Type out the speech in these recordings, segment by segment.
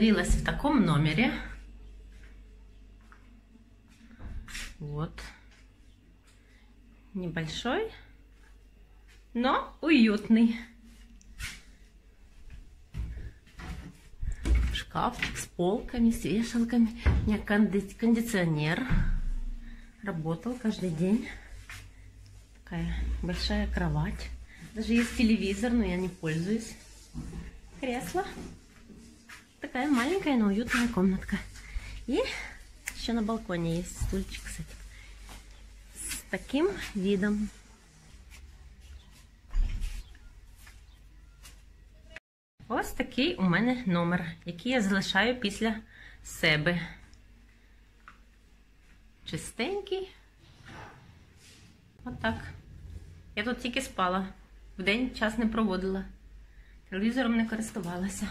загорелась в таком номере. Вот. Небольшой, но уютный. Шкафчик с полками, с вешалками. У меня кондиционер. Работал каждый день. Такая большая кровать. Даже есть телевизор, но я не пользуюсь. Кресло. Такая маленькая, но уютная комнатка. И еще на балконе есть стульчик, кстати. С таким видом. Ось такий у мене номер, який я залишаю після себе. Чистенький. Отак. Я тут тільки спала. Вдень час не проводила. Телевізором не користувалася.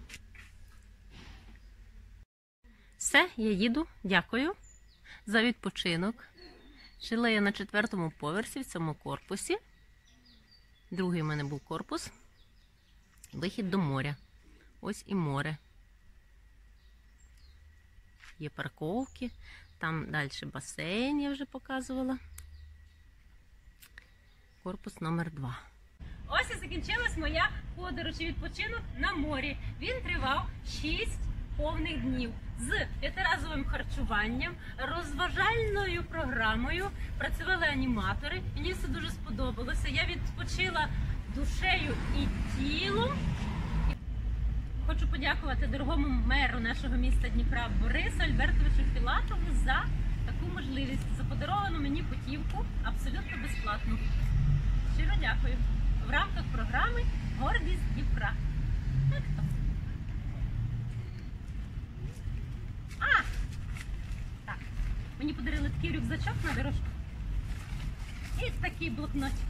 Все, я їду. Дякую за відпочинок. Жила я на 4-му поверсі в цьому корпусі. Другий у мене був корпус. Вихід до моря. Ось і море. Є парковки. Там далі басейн, я вже показувала. Корпус номер 2. Ось і закінчилась моя подорож і відпочинок на морі. Він тривав 6 повних днів. З 5-разовим харчуванням, розважальною програмою. Працювали аніматори. Мені все дуже сподобалося. Я відпочила душею і тілом. Хочу подякувати дорогому меру нашого міста Дніпра Борису Альбертовичу Філатову за таку можливість, за подаровану мені путівку абсолютно безплатно. Щиро дякую. В рамках програми «Гордість Дніпра». Як то? Так. Мені подарили такий рюкзачок на дорожку. І такий блокнотик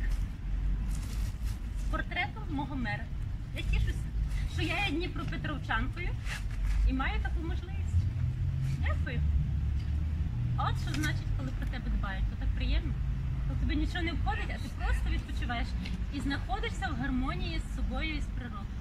з портретом мого мера. Я тішуся, що я є дніпропетровчанкою і маю таку можливість. Дякую. От що значить, коли про тебе дбають. То так приємно. Коли тобі нічого не входить, а ти просто відпочиваєш і знаходишся в гармонії з собою і з природою.